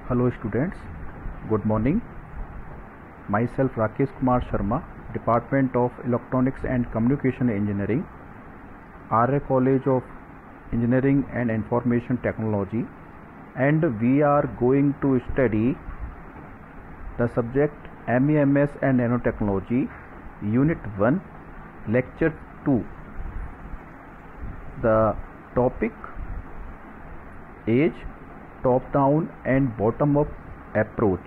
Hello students, good morning. Myself Rakesh Kumar Sharma, Department of Electronics and Communication Engineering, RA College of Engineering and Information Technology, and we are going to study the subject MEMS and Nanotechnology, Unit 1, Lecture 2. The topic is top-down and bottom-up approach.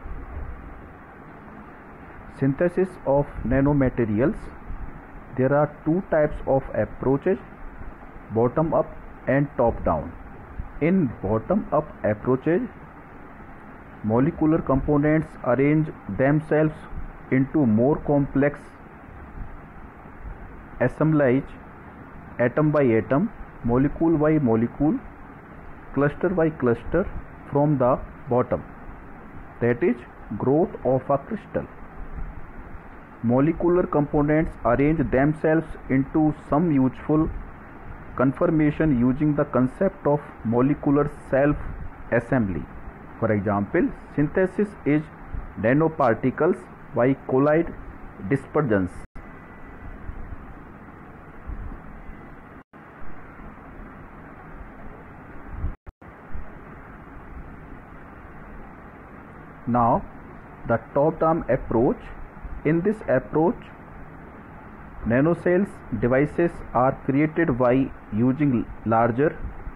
Synthesis of nanomaterials. There are two types of approaches, bottom-up and top-down. In bottom-up approaches, molecular components arrange themselves into more complex assemblage, atom by atom, molecule by molecule, cluster by cluster from the bottom. That is growth of a crystal. Molecular components arrange themselves into some useful conformation using the concept of molecular self-assembly. For example, synthesis is nanoparticles by colloid dispersions. Now, the top-down approach. In this approach, nanocells devices are created by using larger,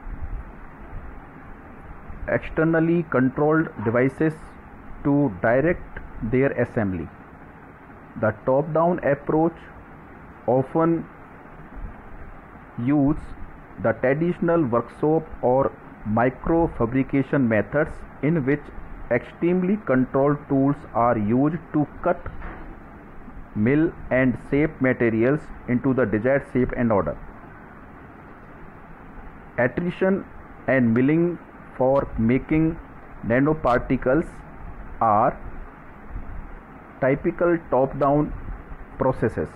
externally controlled devices to direct their assembly. The top-down approach often uses the traditional workshop or micro fabrication methods in which extremely controlled tools are used to cut, mill and shape materials into the desired shape and order. Attrition and milling for making nanoparticles are typical top-down processes.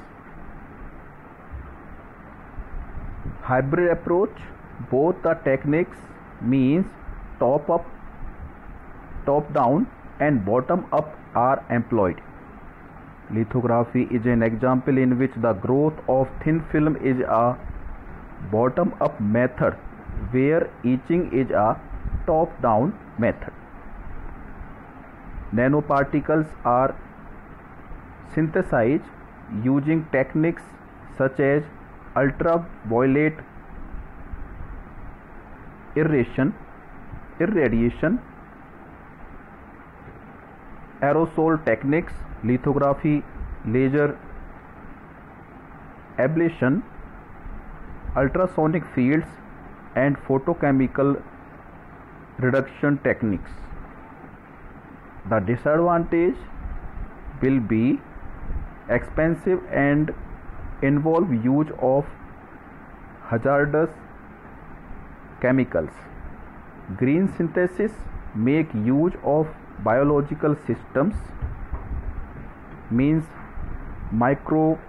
Hybrid approach. Both the techniques means top-up, top-down and bottom-up are employed. Lithography is an example in which the growth of thin film is a bottom-up method, where etching is a top-down method. Nanoparticles are synthesized using techniques such as ultraviolet irradiation, aerosol techniques, lithography, laser ablation, ultrasonic fields and photochemical reduction techniques. The disadvantage will be expensive and involve use of hazardous chemicals. Green synthesis make use of biological systems, means microbial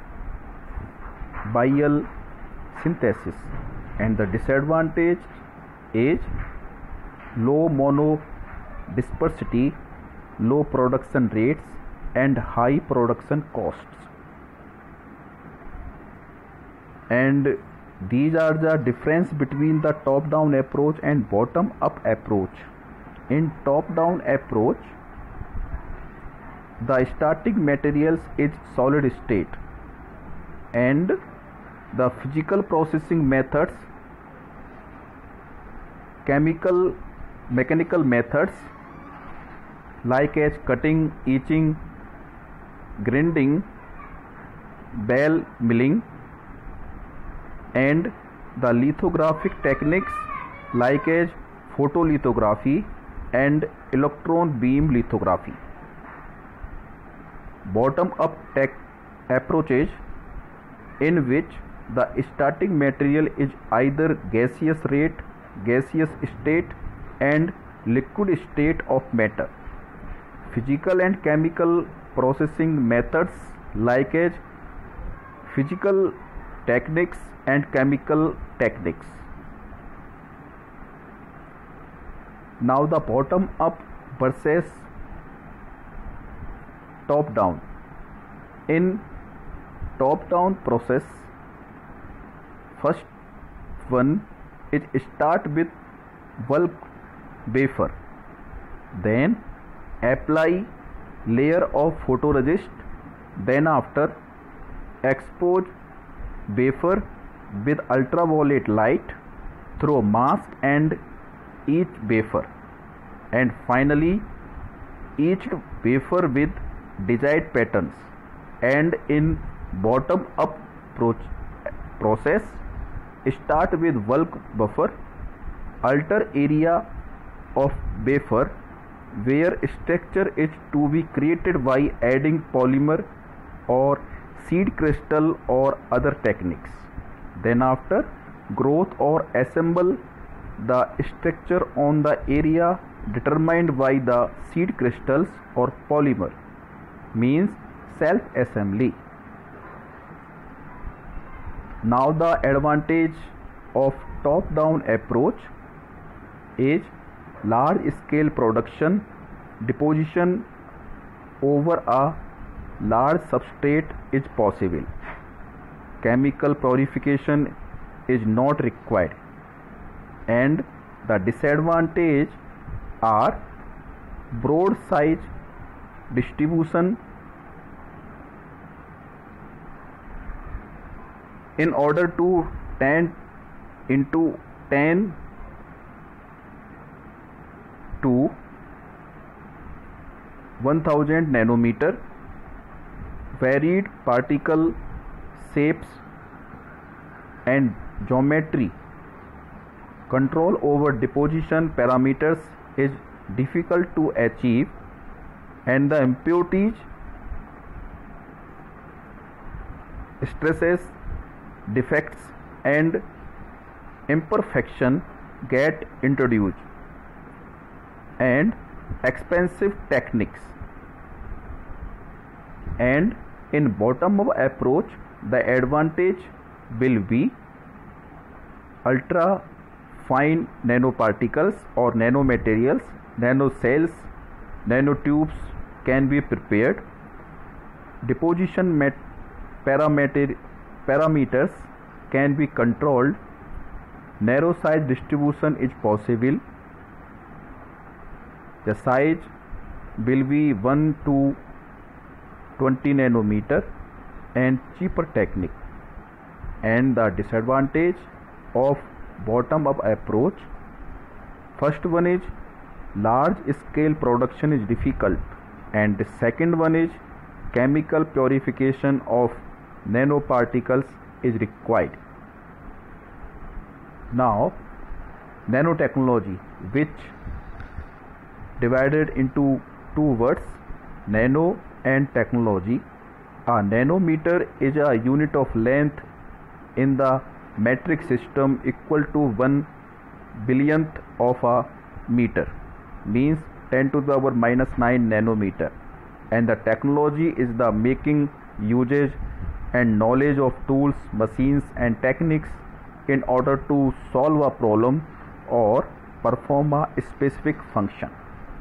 synthesis, and the disadvantage is low monodispersity, low production rates and high production costs. And these are the difference between the top-down approach and bottom-up approach. In top-down approach, the starting materials is solid state, and the physical processing methods, mechanical methods like as cutting, etching, grinding, ball milling, and the lithographic techniques like as photolithography and electron beam lithography. Bottom-up approaches in which the starting material is either gaseous state and liquid state of matter. Physical and chemical processing methods like as physical techniques and chemical techniques. Now the bottom up versus top down. In top down process, first one is start with bulk wafer, then apply layer of photoresist, then after expose wafer with ultraviolet light through mask and each wafer, and finally each wafer with desired patterns. And in bottom up process, start with bulk buffer, alter area of wafer where structure is to be created by adding polymer or seed crystal or other techniques. Then after growth or assemble the structure on the area determined by the seed crystals or polymer, means self assembly. Now the advantage of top down approach is large scale production, deposition over a large substrate is possible, chemical purification is not required, and the disadvantage are broad size distribution. In order to 10 into 10 to 1000 nanometer, varied particle shapes and geometry, control over deposition parameters is difficult to achieve, and the impurities, stresses, defects and imperfection get introduced, and expensive techniques. And in bottom up approach, the advantage will be ultra fine nanoparticles or nanomaterials, nanocells, nanotubes can be prepared, deposition parameters can be controlled, narrow size distribution is possible, the size will be 1 to 20 nanometer and cheaper technique. And the disadvantage of bottom up approach, first one is large scale production is difficult, and the second one is chemical purification of nanoparticles is required. Now nanotechnology, which divided into two words, nano and technology. A nanometer is a unit of length in the metric system equal to 1 billionth of a meter, means 10 to the power minus 9 nanometer. And the technology is the making, usage and knowledge of tools, machines and techniques in order to solve a problem or perform a specific function.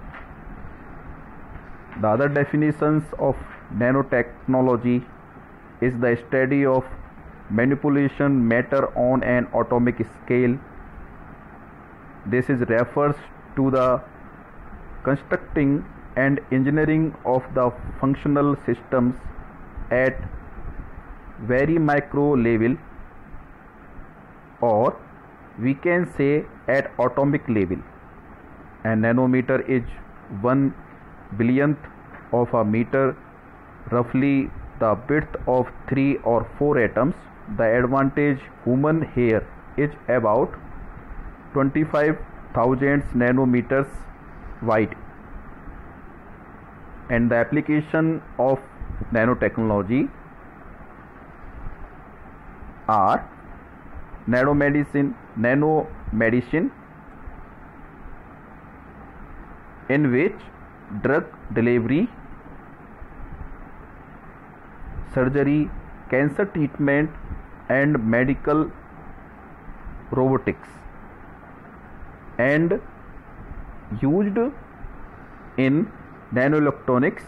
The other definitions of nanotechnology is the study of manipulation matter on an atomic scale. This is refers to the constructing and engineering of the functional systems at very micro level, or we can say at atomic level. And nanometer is 1 billionth of a meter, roughly the width of 3 or 4 atoms. The advantage, human hair is about 25,000 nanometers wide. And the application of nanotechnology are nanomedicine, in which drug delivery, surgery, cancer treatment and medical robotics, and used in nanoelectronics,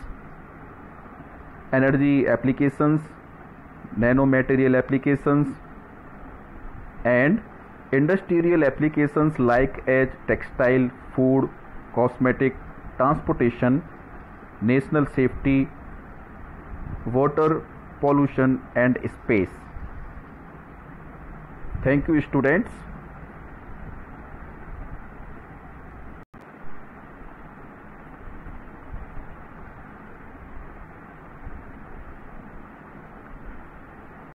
energy applications, nanomaterial applications, and industrial applications like as textile, food, cosmetic, transportation, national safety, water pollution, and space. Thank you, students.